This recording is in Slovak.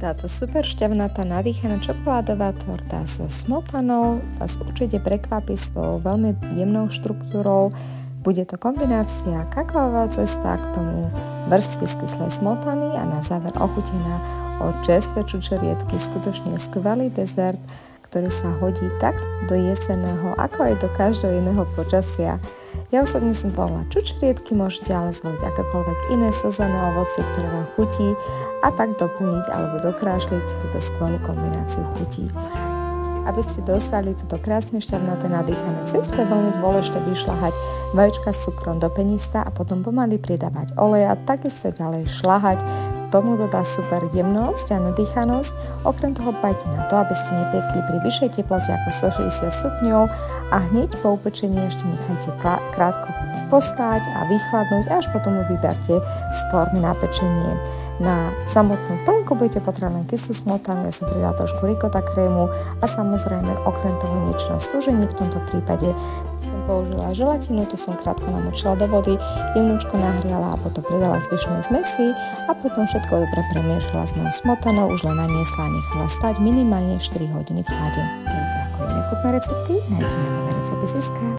Táto super šťavnatá nadýchaná čokoládová torta so smotanou vás určite prekvapí svojou veľmi jemnou štruktúrou. Bude to kombinácia kakaového cesta, k tomu vrstvy z kyslej smotany a na záver ochutená od čerstvé čučoriedky. Skutočne skvelý dezert, ktorý sa hodí tak do jesenného, ako aj do každého iného počasia. Ja osobne som volila čučoriedky, môžete ale zvoliť akékoľvek iné sezónne ovocie, ktoré vám chutí a tak doplniť alebo dokrášliť túto skvelú kombináciu chutí. Aby ste dostali túto krásne šťavnaté nadýchané cesto, je veľmi dôležité vyšľahať vajíčka s cukrom do penista a potom pomaly pridávať olej a takisto ďalej šľahať. Tomu dodá super jemnosť a nadýchanosť. Okrem toho dbajte na to, aby ste nepiekli pri vyššej teplote ako 160 stupňov a hneď po upečení ešte nechajte krátko postáť a vychladnúť a až potom ju vyberte z formy na pečenie. Na samotnú plnku budete potrebovať len kyslú smotanu, ja som pridala trošku ricota krému a samozrejme okrem toho niečo na stúženie. V tomto prípade som použila želatinu, to som krátko namočila do vody, jemnúčko nahriala a potom pridala zvyšné zmesy a potom všetko dobre premiešala s mojou smotanou, už len naniesla a nechala stať minimálne 4 hodiny v chlade. Tento ako iné chutné recepty nájdete na mojej recepte.sk.